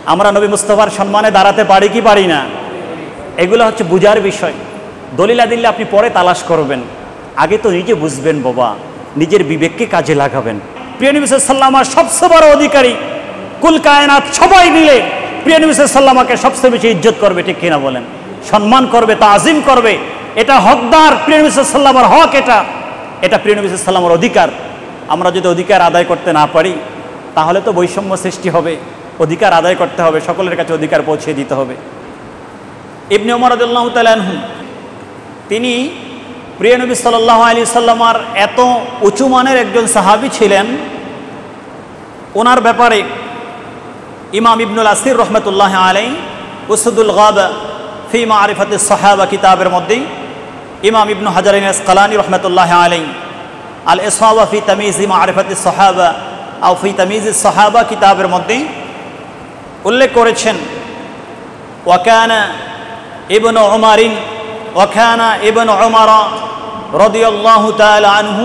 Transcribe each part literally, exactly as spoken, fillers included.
আমরা নবী মুস্তাফার সম্মানে দাঁড়াতে পারি কি পারি না? এগুলো হচ্ছে বুঝার বিষয়। দলিল দিলে আপনি পরে তালাশ করবেন, আগে তো নিজে বুঝবেন বাবা, নিজের বিবেককে কাজে লাগাবেন। প্রিয় নবী সাল্লাল্লাহু আলাইহি ওয়াসাল্লাম সবচেয়ে বড় অধিকারী, কুল কায়নাত সবাই মিলে প্রিয় নবী সাল্লাল্লাহু আলাইহি ওয়াসাল্লামকে সবচেয়ে বেশি ইজ্জত করবে, ঠিক কিনা বলেন? সম্মান করবে, তাজিম করবে, এটা হকদার, প্রিয় নবী সাল্লাল্লাহু আলাইহি ওয়াসাল্লামের হক, এটা এটা প্রিয় নবী সাল্লাল্লাহু আলাইহি ওয়াসাল্লামের অধিকার। আমরা যদি অধিকার আদায় করতে না পারি তাহলে তো বৈষম্য সৃষ্টি হবে। অধিকার আদায় করতে হবে, সকলের কাছে অধিকার পৌঁছে দিতে হবে। ইবনে ওমর রাদিয়াল্লাহু তাআলা আনহু তিনি প্রিয় নবী সাল্লাল্লাহু আলাইহি ওয়াসাল্লামের এত উঁচু মানের একজন সাহাবী ছিলেন, ওনার ব্যাপারে ইমাম ইবনুল আসির রহমতুল্লাহ আলাইহি উসদুল গাবা ফি মারিফাতিস সাহাবা কিতাবের মধ্যে, ইমাম ইবনু হাজার আসকালানী রহমতুল্লাহ আলাইহি আল ইসাবা ফি তামিজ মারিফাতিস সাহাবা আও ফি তামিজিস সাহাবা কিতাবের মধ্যে উল্লেখ করেছেন, ওয়াকানা ইবনু উমারিন ওয়াকানা ইবনু উমর রাদিয়াল্লাহু তাআলা আনহু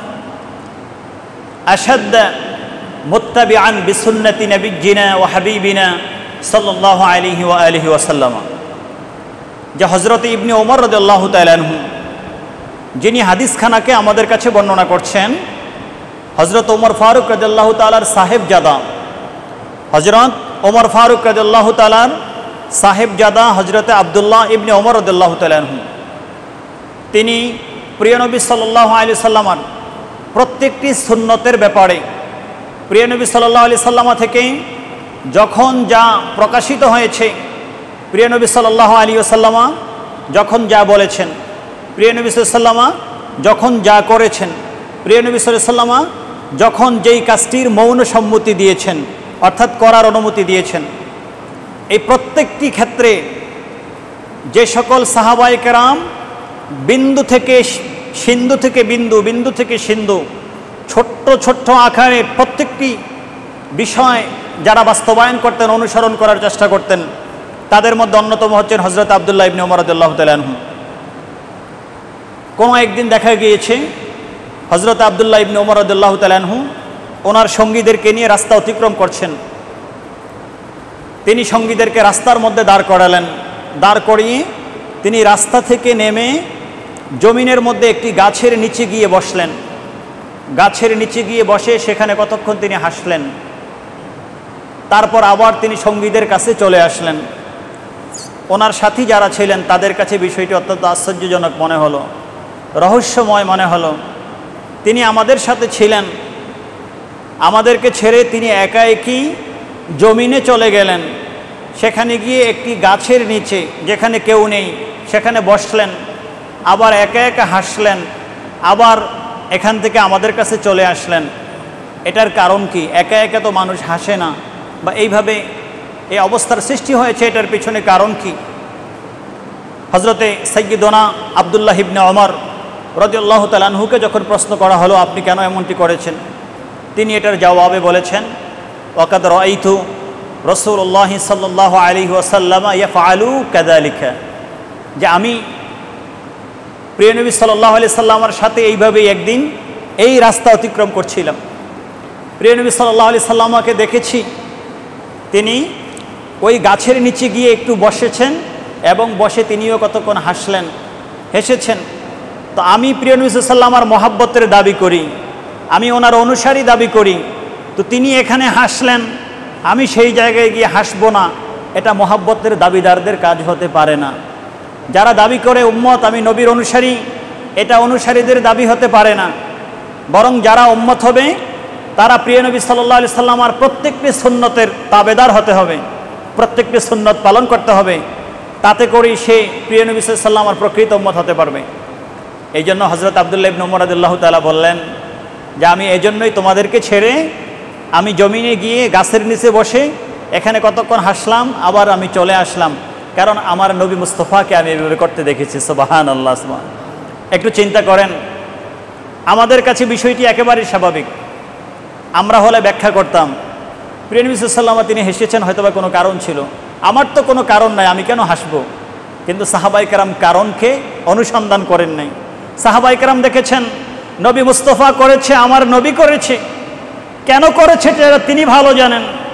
আশাদ্দ মুত্তাবিআন বিসুন্নতি নবিয়্যিনা ওয়া হাবিবিনা সাল্লাল্লাহু আলাইহি ওয়া আলিহি ওয়াসাল্লাম। যে হযরত ইবনে ওমর রাদিয়াল্লাহু তাআলা আনহু যিনি হাদিসখানাকে আমাদের কাছে বর্ণনা করছেন, হযরত ওমর ফারুক রাদিয়াল্লাহু তাআলার সাহেবজাদা, হযরত ওমর ফারুক রাদিয়াল্লাহু তাআলার সাহেবজাদা হযরত আব্দুল্লাহ ইবনে ওমর রাদিয়াল্লাহু তাআলা আনহু, তিনি প্রিয় নবী সাল্লাল্লাহু আলাইহি সাল্লামের প্রত্যেকটি সুন্নতের ব্যাপারে প্রিয় নবী সাল্লাল্লাহু আলাইহি সাল্লাম থেকে যখন যা প্রকাশিত হয়েছে, প্রিয় নবী সাল্লাল্লাহু আলাইহি ওয়াসাল্লাম যখন যা বলেছেন, প্রিয় নবী সাল্লাল্লাহু আলাইহি ওয়াসাল্লাম যখন যা করেছেন, প্রিয় নবী সাল্লাল্লাহু আলাইহি ওয়াসাল্লাম যখন যেই কাজটির মৌন সম্মতি দিয়েছেন অর্থাৎ করার অনুমতি দিয়েছেন, এই প্রত্যেকটি ক্ষেত্রে যে সকল সাহাবায়ে কেরাম বিন্দু থেকে সিন্ধু থেকে বিন্দু, বিন্দু থেকে সিন্ধু, ছোট্ট ছোট্ট আকারে প্রত্যেকটি বিষয় যারা বাস্তবায়ন করতেন, অনুসরণ করার চেষ্টা করতেন, তাদের মধ্যে অন্যতম হচ্ছেন হযরত আব্দুল্লাহ ইবনে ওমর রাদিয়াল্লাহু তাআলা আনহু। কোনো একদিন দেখা গিয়েছে হযরত আব্দুল্লাহ ইবনে ওমর রাদিয়াল্লাহু তাআলা আনহু ওনার সঙ্গীদেরকে নিয়ে রাস্তা অতিক্রম করছেন। তিনি সঙ্গীদেরকে রাস্তার মধ্যে দাঁড় করালেন, দাঁড় করিয়ে তিনি রাস্তা থেকে নেমে জমিনের মধ্যে একটি গাছের নিচে গিয়ে বসলেন। গাছের নিচে গিয়ে বসে সেখানে কতক্ষণ তিনি হাসলেন, তারপর আবার তিনি সঙ্গীদের কাছে চলে আসলেন। ওনার সাথী যারা ছিলেন তাদের কাছে বিষয়টি অত্যন্ত আশ্চর্যজনক মনে হলো, রহস্যময় মনে হলো। তিনি আমাদের সাথে ছিলেন, আমাদেরকে ছেড়ে তিনি একা একই জমিনে চলে গেলেন, সেখানে গিয়ে একটি গাছের নিচে যেখানে কেউ নেই সেখানে বসলেন, আবার একা একা হাসলেন, আবার এখান থেকে আমাদের কাছে চলে আসলেন। এটার কারণ কি? একা একা তো মানুষ হাসে না, বা এইভাবে এই অবস্থার সৃষ্টি হয়েছে, এটার পিছনে কারণ কি? হযরতে সাইয়্যিদুনা আব্দুল্লাহ ইবনে ওমর রাদিয়াল্লাহু তাআলা আনহুকে যখন প্রশ্ন করা হলো আপনি কেন এমনটি করেছেন, তিনি এটার জবাবে বলেছেন, ওয়াকাদ রাআইতু রাসূলুল্লাহ সাল্লাল্লাহু আলাইহি ওয়াসাল্লাম ইয়াফআলু কাযালিকা, যে আমি প্রিয় নবী সাল্লাল্লাহু আলাইহি সাল্লামের সাথে এইভাবেই একদিন এই রাস্তা অতিক্রম করছিলাম। প্রিয় নবী সাল্লাল্লাহু আলাইহি সাল্লামকে দেখেছি তিনি ওই গাছের নিচে গিয়ে একটু বসেছেন এবং বসে তিনিও কতক্ষণ হাসলেন, হেসেছেন। তো আমি প্রিয় নবী সাল্লাল্লাহু আলাইহি সাল্লামের মহব্বতের দাবি করি, আমি ওনার অনুসারী দাবি করি, তো তিনি এখানে হাসলেন, আমি সেই জায়গায় গিয়ে হাসবো না, এটা মহব্বতের দাবিদারদের কাজ হতে পারে না। যারা দাবি করে উম্মত আমি নবীর অনুসারী, এটা অনুসারীদের দাবি হতে পারে না, বরং যারা উম্মত হবে তারা প্রিয় নবী সাল্লাল্লাহু আলাইহি সাল্লামের প্রত্যেকটি সুন্নতের তাবেদার হতে হবে, প্রত্যেকটি সুন্নত পালন করতে হবে, তাতে করেই সে প্রিয় নবী সাল্লাল্লাহু আলাইহি সাল্লামের প্রকৃত উম্মত হতে পারবে। এই জন্য হযরত আব্দুল্লাহ ইবনে ওমর রাদিয়াল্লাহু তাআলা বললেন যে আমি এজন্যই তোমাদেরকে ছেড়ে আমি জমিনে গিয়ে গাছের নিচে বসে এখানে কতক্ষণ হাসলাম, আবার আমি চলে আসলাম, কারণ আমার নবী মুস্তাফাকে আমি এভাবে করতে দেখেছি। সুবহানাল্লাহ। একটু চিন্তা করেন, আমাদের কাছে বিষয়টি একেবারেই স্বাভাবিক, আমরা হলে ব্যাখ্যা করতাম প্রিয় নবী সাল্লাল্লাহু আলাইহি ওয়াসাল্লাম তিনি হেসেছেন, হয়তোবা কোনো কারণ ছিল, আমার তো কোনো কারণ নাই, আমি কেন হাসবো? কিন্তু সাহাবায়ে কেরাম কারণকে অনুসন্ধান করেন নাই। সাহাবায়ে কেরাম দেখেছেন নবী মুস্তাফা করেছে, আমার নবী করেছে, কেন করেছে তিনি ভালো জানেন।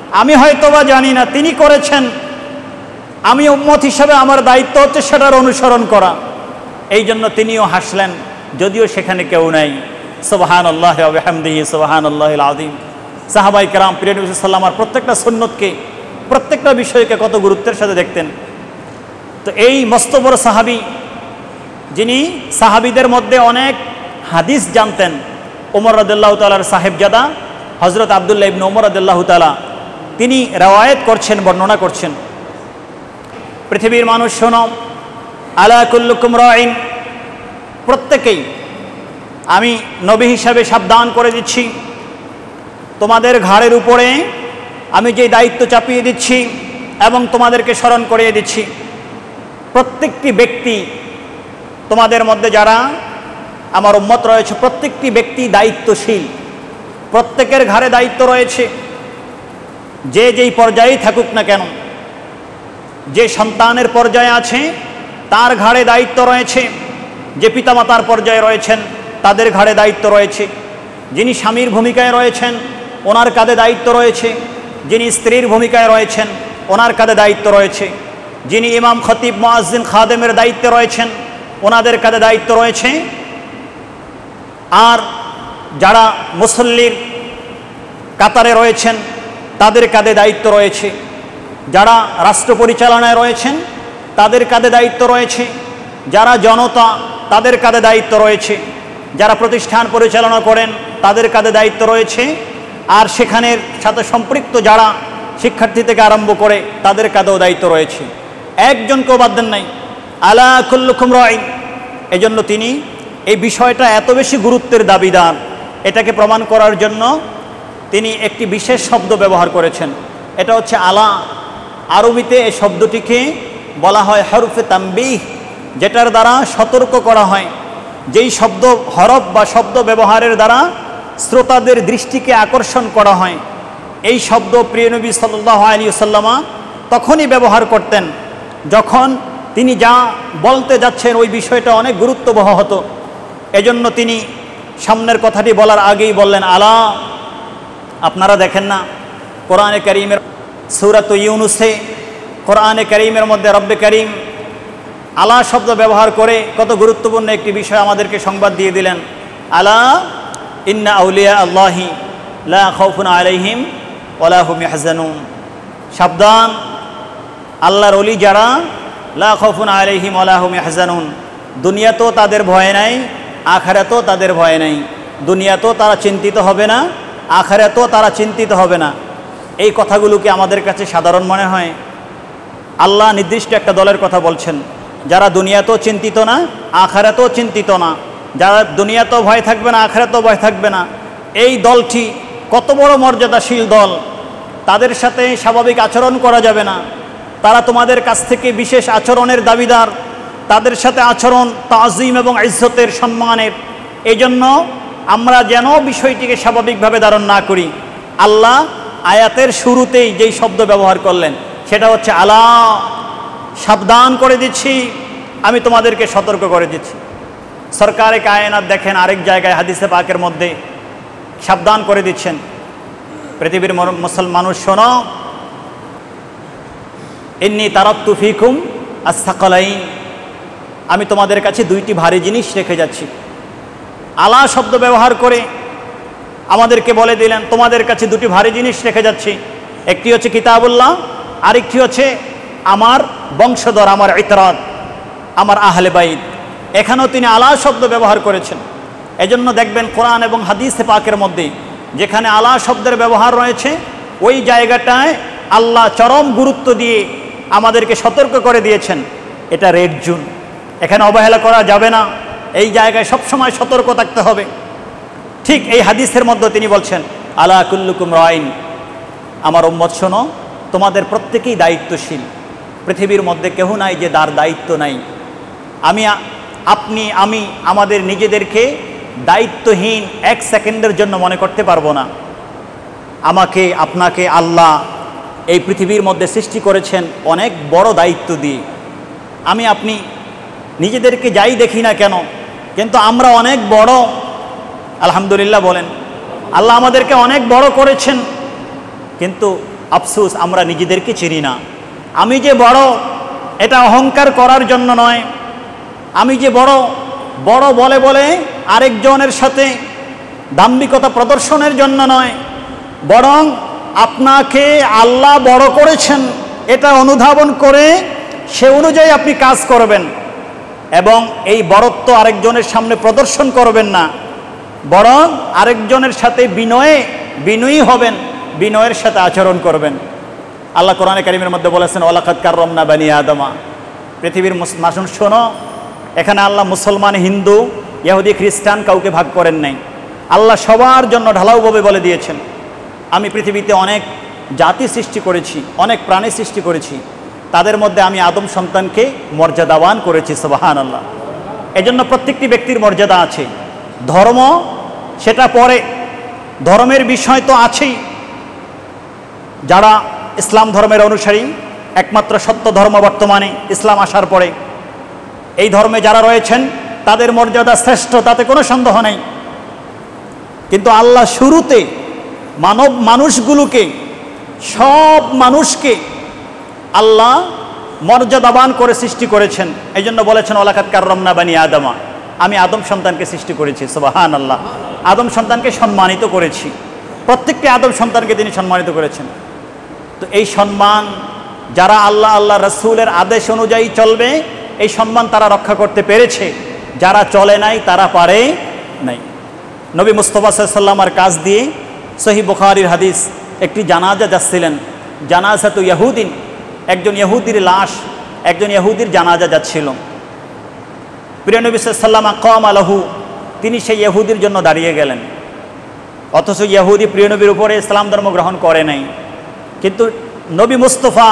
আমি হয়তোবা জানি না, তিনি করেছেন, আমি উম্মত হিসাবে আমার দায়িত্ব হচ্ছে সেটার অনুসরণ করা। এই জন্য তিনিও হাসলেন, যদিও সেখানে কেউ নাই। সুবহানাল্লাহি ওয়া বিহামদিহি সুবহানাল্লাহিল আযীম। সাহাবায়ে কেরাম প্রিয় নবী সাল্লাল্লাহু আলাইহি ওয়াসাল্লাম প্রত্যেকটা সুন্নতকে, প্রত্যেকটা বিষয়কে কত গুরুত্বের সাথে দেখতেন। তো এই মস্ত বড় সাহাবী, যিনি সাহাবীদের মধ্যে অনেক হাদিস জানতেন, ওমর রাদিয়াল্লাহু তাআলার সাহেবজাদা হযরত আব্দুল্লাহ ইবনে ওমর রাদিয়াল্লাহু তাআলা, তিনি রওয়ায়াত করছেন, বর্ণনা করছেন, পৃথিবীর মানুষ শোনো, আলা কুল্লুকুম রাইন, প্রত্যেকেই, আমি নবী হিসাবে সাবধান করে দিচ্ছি, তোমাদের ঘাড়ের উপরে আমি যে দায়িত্ব চাপিয়ে দিচ্ছি এবং তোমাদেরকে স্মরণ করিয়ে দিচ্ছি, প্রত্যেকটি ব্যক্তি, তোমাদের মধ্যে যারা আমার উম্মত রয়েছে, প্রত্যেকটি ব্যক্তি দায়িত্বশীল, প্রত্যেকের ঘাড়ে দায়িত্ব রয়েছে। যে যেই পর্যায়েই থাকুক না কেন, যে সন্তানের পর্যায়ে আছে তার ঘাড়ে দায়িত্ব রয়েছে, যে পিতামাতার পর্যায়ে রয়েছেন তাদের ঘাড়ে দায়িত্ব রয়েছে, যিনি স্বামীর ভূমিকায় রয়েছেন ওনার কাঁধে দায়িত্ব রয়েছে, যিনি স্ত্রীর ভূমিকায় রয়েছেন ওনার কাঁধে দায়িত্ব রয়েছে, যিনি ইমাম খতিব মুয়াজ্জিন খাদেমের দায়িত্বে রয়েছেন ওনাদের কাঁধে দায়িত্ব রয়েছে, আর যারা মুসল্লির কাতারে রয়েছেন তাদের কাঁধে দায়িত্ব রয়েছে, যারা রাষ্ট্র পরিচালনায় রয়েছেন তাদের কাঁধে দায়িত্ব রয়েছে, যারা জনতা তাদের কাঁধে দায়িত্ব রয়েছে, যারা প্রতিষ্ঠান পরিচালনা করেন তাদের কাঁধে দায়িত্ব রয়েছে, আর সেখানের সাথে সম্পৃক্ত যারা শিক্ষার্থী থেকে আরম্ভ করে তাদের কাঁধেও দায়িত্ব রয়েছে। একজনকেও বাদ দেন নাই। আলা কুল্লুকুম রাইন। এজন্য তিনি এই বিষয়টা এত বেশি গুরুত্বের দাবিদার, এটাকে প্রমাণ করার জন্য তিনি একটি বিশেষ শব্দ ব্যবহার করেছেন। এটা হচ্ছে আলা। আরবিতে এই শব্দটিকে বলা হয় হরফে তানবিহ, যেটার দ্বারা সতর্ক করা হয়। যেই শব্দ, হরফ বা শব্দ ব্যবহারের দ্বারা শ্রোতাদের দৃষ্টিকে আকর্ষণ করা হয়, এই শব্দ প্রিয় নবী সাল্লাল্লাহু আলাইহি ওয়াসাল্লাম তখনই ব্যবহার করতেন যখন তিনি যা বলতে যাচ্ছেন ওই বিষয়টা অনেক গুরুত্ববহ হতো। এজন্য তিনি সামনের কথাটি বলার আগেই বললেন আলা। আপনারা দেখেন না, কোরআনে কারীমের সূরাত ইউনুসে, কোরআনে কারীমের মধ্যে রব্বে কারীম আলা শব্দ ব্যবহার করে কত গুরুত্বপূর্ণ একটি বিষয় আমাদেরকে সংবাদ দিয়ে দিলেন। আলা ইন্না আউলিয়া আল্লাহি লা খাউফুন আলাইহিম ওয়ালা হুম ইয়াহজানুন। সাবধান, আল্লাহর ওলি যারা, লা খাউফুন আলাইহিম ওয়ালা হুম ইয়াহজানুন, দুনিয়াতেও তাদের ভয় নাই, আখিরাতেও তাদের ভয় নাই। দুনিয়াতেও তারা চিন্তিত হবে না, আখিরাতেও তারা চিন্তিত হবে না। এই কথাগুলোকে আমাদের কাছে সাধারণ মনে হয়। আল্লাহ নির্দিষ্ট একটা দলের কথা বলছেন, যারা দুনিয়াতেও চিন্তিত না, আখিরাতেও চিন্তিত না, যারা দুনিয়াতেও ভয় থাকবে না, আখিরাতেও ভয় থাকবে না। এই দলটি কত বড় মর্যাদাশীল দল, তাদের সাথে স্বাভাবিক আচরণ করা যাবে না। তারা তোমাদের কাছ থেকে বিশেষ আচরণের দাবিদার, তাদের সাথে আচরণ তাজিম এবং ইজ্জতের, সম্মানের। এই জন্য আমরা যেন বিষয়টিকে স্বাভাবিকভাবে ধারণ না করি। আল্লাহ আয়াতের শুরুতেই যেই শব্দ ব্যবহার করলেন সেটা হচ্ছে আলা, সাবধান করে দিচ্ছি, আমি তোমাদেরকে সতর্ক করে দিচ্ছি। সরকারে কায়নাত দেখেন আরেক জায়গায় হাদিসে পাকের মধ্যে সাবধান করে দিচ্ছেন, পৃথিবীর মুসলমান মানুষ শোনো, ইন্নী তারাকতু ফিকুম আস-সাকালাইন, আমি তোমাদের কাছে দুইটি ভারী জিনিস রেখে যাচ্ছি। আলা শব্দ ব্যবহার করে আমাদেরকে বলে দিলেন তোমাদের কাছে দুটি ভারী জিনিস রেখে যাচ্ছি। একটি হচ্ছে কিতাবুল্লাহ, আরেকটি হচ্ছে আমার বংশধর, আমার ইতরাত, আমার আহলে বাইত। এখানেও তিনি আলা শব্দ ব্যবহার করেছেন। এজন্য দেখবেন কোরআন এবং হাদিসে পাকের মধ্যে যেখানে আলা শব্দের ব্যবহার রয়েছে ওই জায়গাটায় আল্লাহ চরম গুরুত্ব দিয়ে আমাদেরকে সতর্ক করে দিয়েছেন, এটা রেড জোন, এখানে অবহেলা করা যাবে না, এই জায়গায় সবসময় সতর্ক থাকতে হবে। ঠিক এই হাদিসের মধ্যে তিনি বলছেন আলা কুল্লুকুম রাইন, আমার উম্মত শোনো, তোমাদের প্রত্যেকেই দায়িত্বশীল। পৃথিবীর মধ্যে কেউ নাই যে তার দায়িত্ব নাই। আমি, আপনি, আমি আমাদের নিজেদেরকে দায়িত্বহীন এক সেকেন্ডের জন্য মনে করতে পারবো না। আমাকে, আপনাকে আল্লাহ এই পৃথিবীর মধ্যে সৃষ্টি করেছেন অনেক বড় দায়িত্ব দিয়ে। আমি আপনি নিজেদেরকে যাই দেখি না কেন, কিন্তু আমরা অনেক বড়। আলহামদুলিল্লাহ বলেন, আল্লাহ আমাদেরকে অনেক বড় করেছেন, কিন্তু আফসোস, আমরা নিজেদেরকে চিনি না। আমি যে বড়, এটা অহংকার করার জন্য নয়। আমি যে বড় বড় বলে বলে আরেকজনের সাথে দাম্ভিকতা প্রদর্শনের জন্য নয়, বরং আপনাকে আল্লাহ বড় করেছেন এটা অনুধাবন করে সে অনুযায়ী আপনি কাজ করবেন, এবং এই বড়ত্ব আরেকজনের সামনে প্রদর্শন করবেন না, বরং আরেকজনের সাথে বিনয়ে বিনয়ী হবেন, বিনয়ের সাথে আচরণ করবেন। আল্লাহ কোরআনে কারীমের মধ্যে বলেছেন, ওয়ালাকাদ কাররামনা বানি আদমা। পৃথিবীর মানুষ শোনো, এখানে আল্লাহ মুসলমান, হিন্দু, ইহুদি, খ্রিস্টান কাউকে ভাগ করেন নাই। আল্লাহ সবার জন্য ঢালাওভাবে বলে দিয়েছেন, আমি পৃথিবীতে অনেক জাতি সৃষ্টি করেছি, অনেক প্রাণী সৃষ্টি করেছি, তাদের মধ্যে আমি আদম সন্তানকে মর্যাদাবান করেছি। সুবহানাল্লাহ। এজন্য প্রত্যেকটি ব্যক্তির মর্যাদা আছে। ধর্ম সেটা পরে, ধর্মের বিষয় তো আছেই। যারা ইসলাম ধর্মের অনুসারী, একমাত্র সত্য ধর্ম বর্তমানে ইসলাম আসার পরে, এই ধর্মে যারা রয়েছেন তাদের মর্যাদা শ্রেষ্ঠ, তাতে কোনো সন্দেহ নেই। কিন্তু আল্লাহ শুরুতে মানব মানুষগুলোকে, সব মানুষকে আল্লাহ মর্যাদাবান করে সৃষ্টি করেছেন। এই জন্য বলেছেন, ওয়ালাকাদ কাররামনা বানি আদমা, আমি আদম সন্তানকে সৃষ্টি করেছি। সুবহানাল্লাহ। আদম সন্তানকে সম্মানিত করেছি, প্রত্যেকটি আদম সন্তানকে তিনি সম্মানিত করেছেন। তো এই সম্মান যারা আল্লাহ আল্লাহ রসুলের আদেশ অনুযায়ী চলবে, এই সম্মান তারা রক্ষা করতে পেরেছে। যারা চলে নাই তারা পারে নাই। নবী মুস্তাফা সাল্লাল্লাহু আলাইহি ওয়াসাল্লামের কাছ দিয়ে সহিহ বুখারীর হাদিস, একটি জানাজা যাচ্ছিলেন, জানাজাতু ইয়াহুদিন, একজন ইহুদির লাশ, একজন ইহুদির জানাজা যাচ্ছিল। প্রিয় নবী সাল্লাল্লাহু আলাইহি ওয়াসাল্লাম আকামা লাহু, তিনি সেই ইহুদির জন্য দাঁড়িয়ে গেলেন। অথচ ইহুদি প্রিয় নবীর উপরে ইসলাম ধর্ম গ্রহণ করে নাই। কিন্তু নবী মুস্তাফা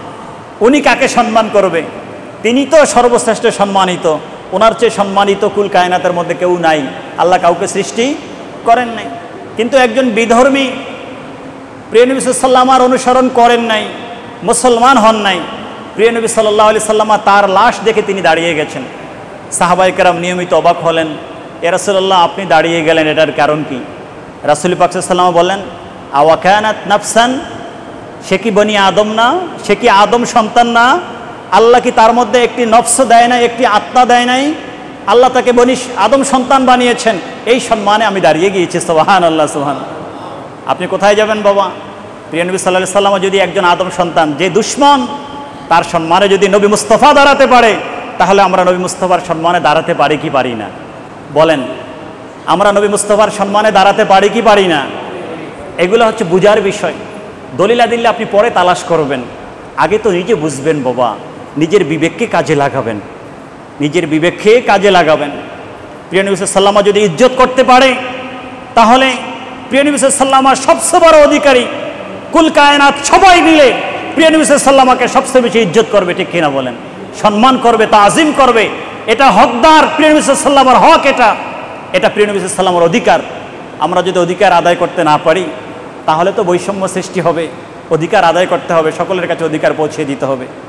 উনি কাকে সম্মান করবে? তিনি তো সর্বশ্রেষ্ঠ সম্মানিত, ওনার চেয়ে সম্মানিত কুল কায়নাতের মধ্যে কেউ নাই, আল্লাহ কাউকে সৃষ্টি করেন নাই। কিন্তু একজন বিধর্মী প্রিয় নবী সাল্লাল্লাহু আলাইহি ওয়াসাল্লামের অনুসরণ করেন নাই, মুসলমান হন নাই, প্রিয় নবী সাল্লাল্লাহু আলাইহি ওয়াসাল্লাম তার লাশ দেখে তিনি দাঁড়িয়ে গেছেন। সাহাবায়ে কেরাম নিয়মিত অবাক হলেন, ইয়া রাসূলুল্লাহ আপনি দাঁড়িয়ে গেলেন, এটার কারণ কি? রাসূল পাক সাল্লাল্লাহু আলাইহি ওয়াসাল্লাম বললেন, আওয়া কানাত নাফসান, সে কি বনি আদম না? সে কি আদম সন্তান না? আল্লাহ কি তার মধ্যে একটি নফস দেয় নাই, একটি আত্মা দেয় নাই? আল্লাহ তাকে বনি আদম সন্তান বানিয়েছেন, এই সম্মানে আমি দাঁড়িয়ে গিয়েছি। সুবহানাল্লাহ, সুবহানাল্লাহ। আপনি কোথায় যাবেন বাবা? প্রিয় নবী সাল্লাল্লাহু আলাইহি ওয়াসাল্লাম যদি একজন আদম সন্তান, যে দুশ্মন, তার সম্মানে যদি নবী মুস্তাফা দাঁড়াতে পারে, তাহলে আমরা নবী মুস্তাফার সম্মানে দাঁড়াতে পারি কি পারি না? বলেন, আমরা নবী মুস্তাফার সম্মানে দাঁড়াতে পারি কি পারি না? এগুলো হচ্ছে বুঝার বিষয়। দলিল আদিল্লা আপনি পরে তালাশ করবেন, আগে তো নিজে বুঝবেন বাবা, নিজের বিবেককে কাজে লাগাবেন, নিজের বিবেককে কাজে লাগাবেন। প্রিয় নবী সাল্লাল্লাহু আলাইহি ওয়াসাল্লাম যদি ইজ্জত করতে পারে, তাহলে প্রিয় নবী সাল্লাল্লাহু আলাইহি ওয়াসাল্লাম সবচেয়ে বড় অধিকারী, কুল কায়নাত সবাই মিলে প্রিয় নবী সাল্লাল্লাহু আলাইহি ওয়াসাল্লামকে সবচেয়ে বেশি ইজ্জত করবে, ঠিক কিনা বলেন? সম্মান করবে, তাজিম করবে। এটা হকদার, প্রিয় নবী সাল্লাল্লাহু আলাইহি ওয়াসাল্লামের হক, এটা এটা প্রিয় নবী সাল্লাল্লাহু আলাইহি ওয়াসাল্লামের অধিকার। আমরা যদি অধিকার আদায় করতে না পারি, তাহলে তো বৈষম্য সৃষ্টি হবে। অধিকার আদায় করতে হবে, সকলের কাছে অধিকার পৌঁছে দিতে হবে।